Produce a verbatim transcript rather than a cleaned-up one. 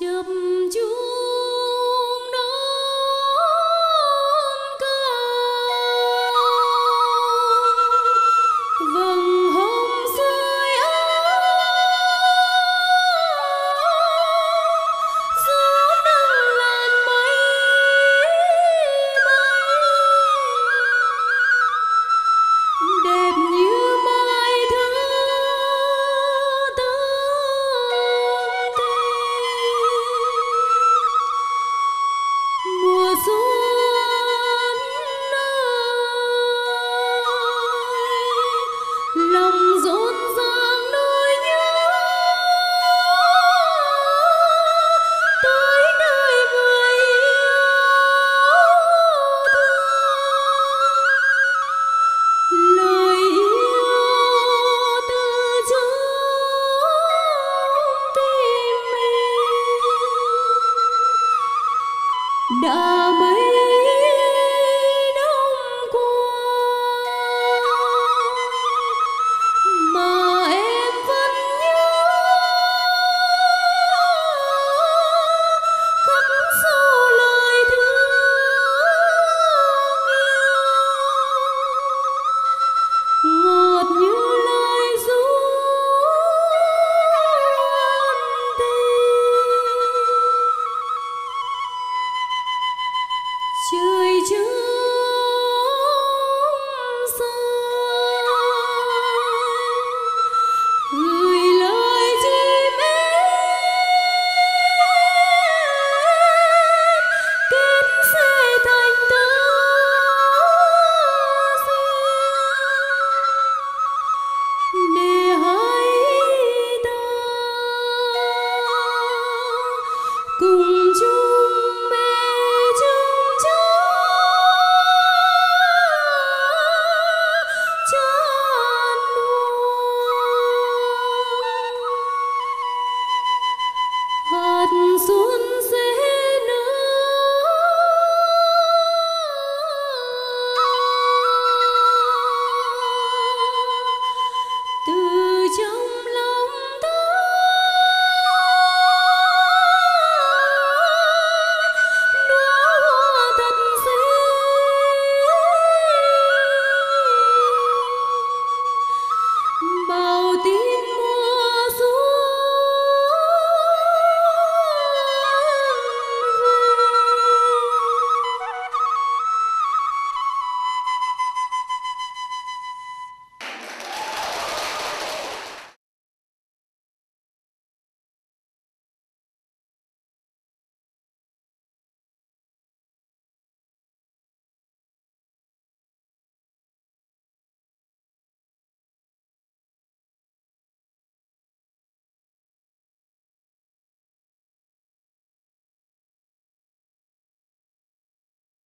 chập chuông đón cao vầng hồng sưởi ấm giữa nắng làn mây bay đẹp như mai thơ tơ mùa xuân ơi, lòng rộn ràng nỗi nhớ tới nơi người yêu thương, lời yêu từ trong tim mình đã mấy năm qua mà em vẫn nhớ khắc sâu lời thương yêu ngọt như lời ru trời trong xanh gửi lời chim én kết sẽ thành tơ duyên để hai ta cùng chung mẹ chung cha cha